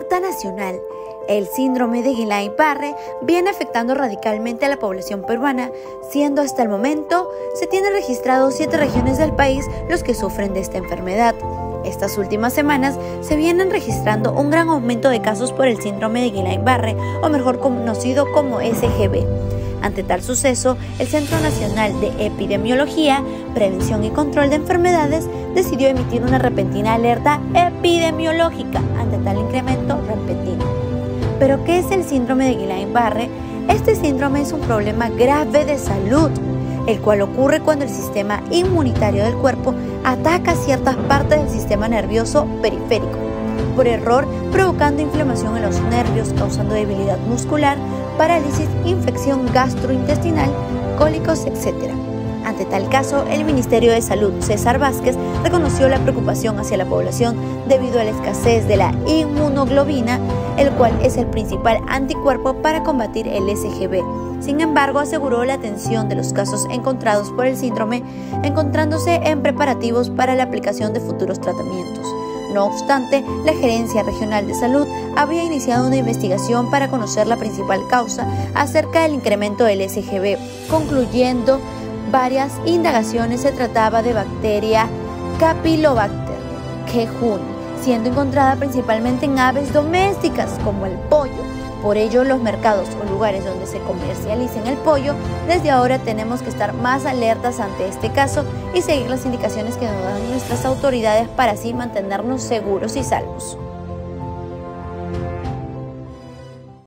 Alerta nacional. El síndrome de Guillain-Barré viene afectando radicalmente a la población peruana, siendo hasta el momento se tienen registrados 7 regiones del país los que sufren de esta enfermedad. Estas últimas semanas se vienen registrando un gran aumento de casos por el síndrome de Guillain-Barré, o mejor conocido como SGB. Ante tal suceso, el Centro Nacional de Epidemiología, Prevención y Control de Enfermedades decidió emitir una repentina alerta epidemiológica ante tal incremento repentino. ¿Pero qué es el síndrome de Guillain-Barré? Este síndrome es un problema grave de salud, el cual ocurre cuando el sistema inmunitario del cuerpo ataca ciertas partes del sistema nervioso periférico, por error provocando inflamación en los nervios, causando debilidad muscular, parálisis, infección gastrointestinal, cólicos, etc. Ante tal caso, el Ministerio de Salud, César Vázquez, reconoció la preocupación hacia la población debido a la escasez de la inmunoglobina, el cual es el principal anticuerpo para combatir el SGB. Sin embargo, aseguró la atención de los casos encontrados por el síndrome, encontrándose en preparativos para la aplicación de futuros tratamientos. No obstante, la Gerencia Regional de Salud había iniciado una investigación para conocer la principal causa acerca del incremento del SGB, concluyendo varias indagaciones. Se trataba de bacteria Campylobacter jejuni, siendo encontrada principalmente en aves domésticas como el pollo. Por ello, los mercados o lugares donde se comercialicen el pollo, desde ahora tenemos que estar más alertas ante este caso y seguir las indicaciones que nos dan nuestras autoridades para así mantenernos seguros y salvos.